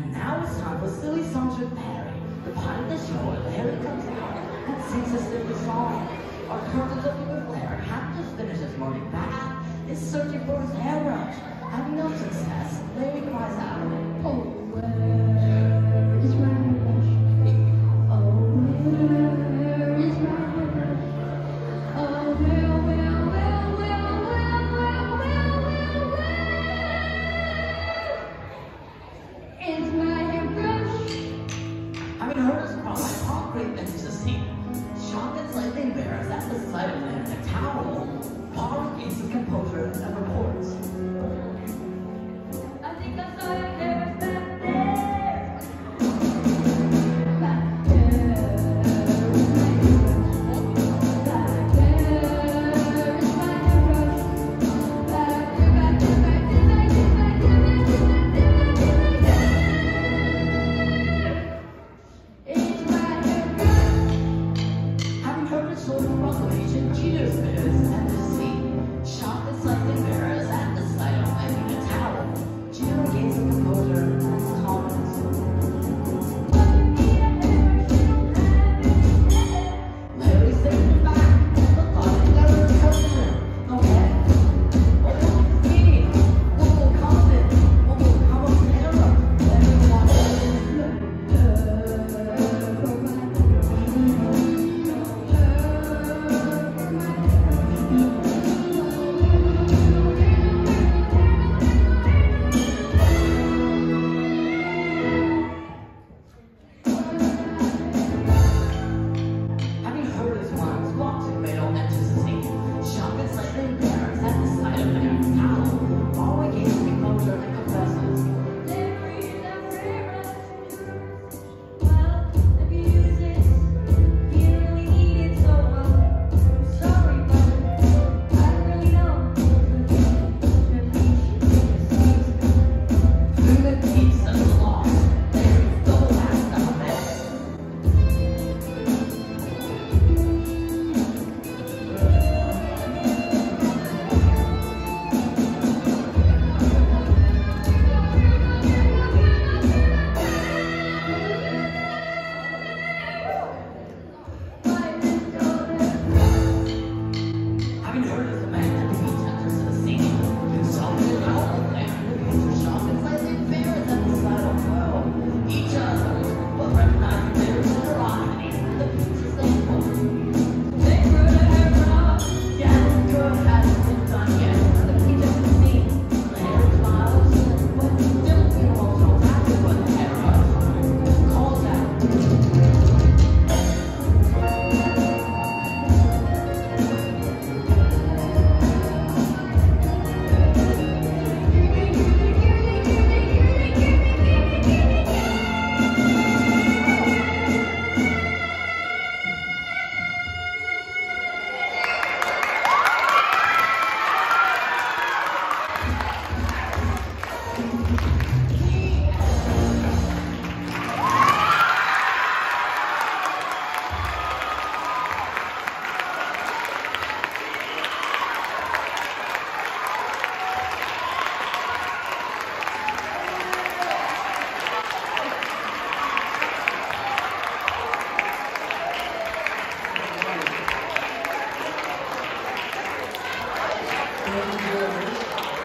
And now it's time for Silly Songs with Larry. The part of the show where Larry comes out and sings a silly song. Our curtains open with Larry had just finished his morning bath, is searching for his hairbrush. Having no success, Larry cries out,